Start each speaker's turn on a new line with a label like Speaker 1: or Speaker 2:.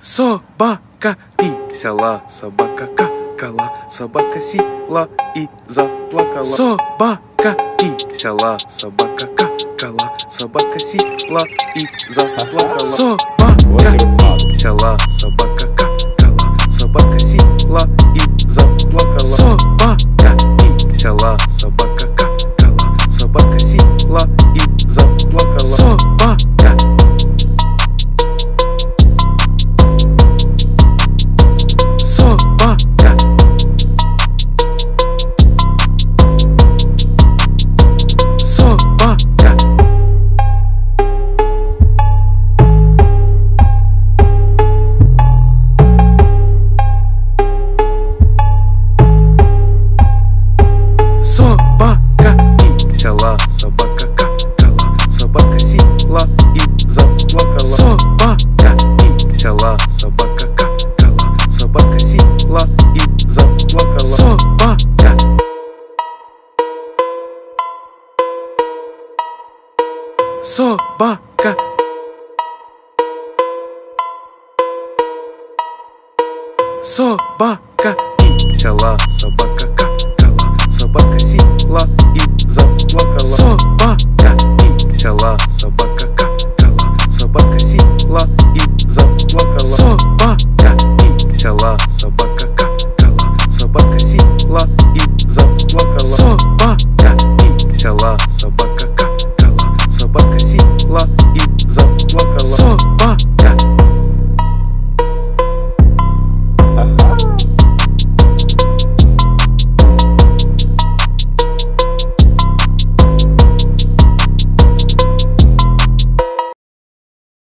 Speaker 1: Собака писала, собака какала, собака села и заплакала. Собака писала, собака какала, собака села и заплакала. Собака писала, собака какала, собака села и заплакала. Собака писала, собака какала, собака села и заплакала. Собака. Собака писала, собака какала, собака села и заплакала. Собака писала, собака какала, собака села и заплакала. Собака. Собака. Собака писала, собака какала, собака села и заплакала. Собака писала, собака какала, собака села